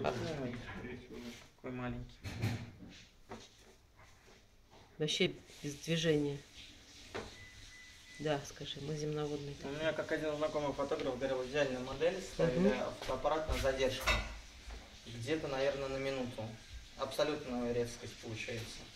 Какой маленький. Вообще без движения. Да, скажи, мы земноводные. У меня, как один знакомый фотограф говорил, идеальная модель, ставили фотоаппарат на задержку. Где-то, наверное, на минуту. Абсолютно резкость получается.